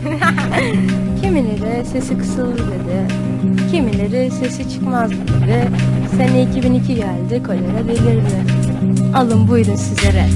Kimileri sesi kısılır dedi. Kimileri sesi çıkmaz dedi. Sene 2002 geldi, kolera belirdi. Alın buyurun size rap.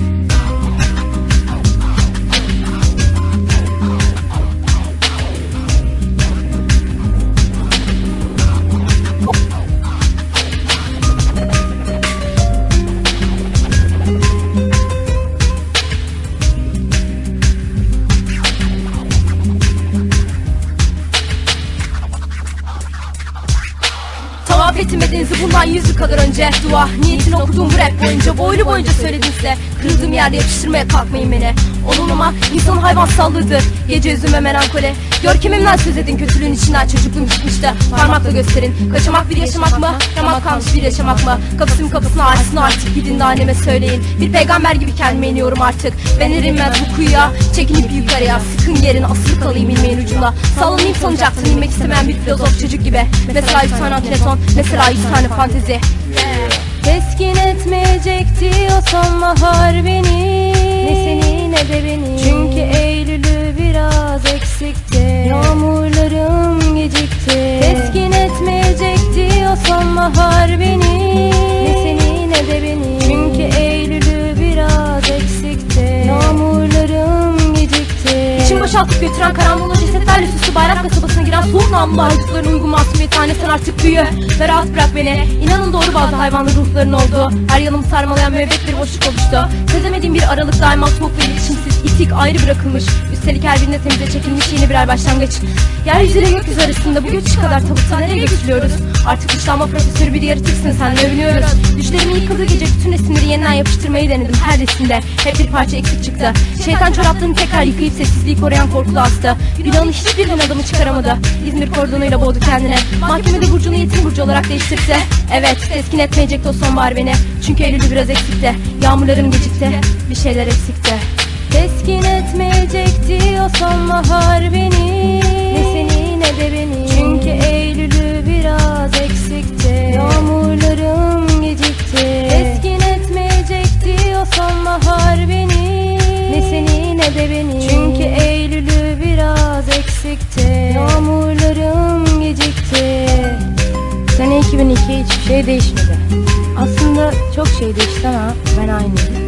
Tavaf etmedinizi bundan 100 yıl kadar önce. Dua niyetini okuduğum bu rap boyunca, boylu boyunca söyledim size. Kırıldığım yerde yapıştırmaya kalkmayın beni. Olumlama insanın hayvansallığıdır. Gece üzüme melankoli. Görkemimden söz edin, kötülüğün içinden çocukluğum çıkmıştı. Parmakla gösterin. Kaçamak bir yaşamak mı? Ramak kalmış bir yaşamak mı? Kapısının kapısına açsın artık, gidin de anneme söyleyin. Bir peygamber gibi kendime iniyorum artık. Ben erinmez bu kuyuya, çekinip yukarıya. Sıkın yerin, asılı kalayım ilmeğin ucunda. Sallanayım sanacaktım, inmek istemeyen bir filozof çocuk gibi. Mesela 100 tane atleton, mesela 100 tane fantezi. Teskin etmeyecekti o sonbahar beni, ne seni ne de beni. Çünkü Eylül'ü biraz eksikti, yağmurlarım gecikti. Teskin etmeyecekti o sonbahar beni, ne seni ne de beni. Çünkü Eylül'ü biraz eksikti, yağmurlarım gecikti. İçim boşaltıp götüren karanlığı cesetlerle süslü bayrak kasabasına giren soğuk namlu haydutların uygun masumiyetane sen artık büyü ve rahat bırak beni. İnanın doğru bazı hayvanlı ruhların oldu. Her yanımı sarmalayan müebbet bir boşluk oluştu. Sezemediğim bir aralık daima soğuk ve iletişimsiz, itik ayrı bırakılmış. Üstelik her birine temize çekilmiş yeni birer başlangıç. Yeryüzüyle gökyüzü arasında bu göçüş kadar tabutta nereye götürüyoruz? Artık dışlanma profesörü bir yaratıksın, senle övünüyoruz. Düşlerimin yıkıldığı gece bütün resimleri yeniden yapıştırmayı denedim her resimde. Hep bir parça eksik çıktı. Şeytan çoraplarını tekrar yıkayıp sessizliği koruyan korkulu hasta. Günahın hiçbirinin adamı çıkaramadı. İzmir kordonuyla boğdu kendine. Mahkemede burcunu yetim burcu olarak değiştirse. Evet, teskin etmeyecekti o sonbahar beni. Çünkü Eylül'ü biraz eksikti. Yağmurlarım gecikti, bir şeyler eksikti. Teskin etmeyecekti o sonbahar beni, ne seni ne de beni. Çünkü Eylül'ü biraz eksikti, yağmurlarım gecikti. Teskin etmeyecekti o sonbahar beni, ne seni ne de beni. Çünkü Eylül'ü biraz eksikti, yağmurlarım gecikti. Sene 2002, hiçbir şey değişmedi. Aslında çok şey değişti ama ben aynıyım.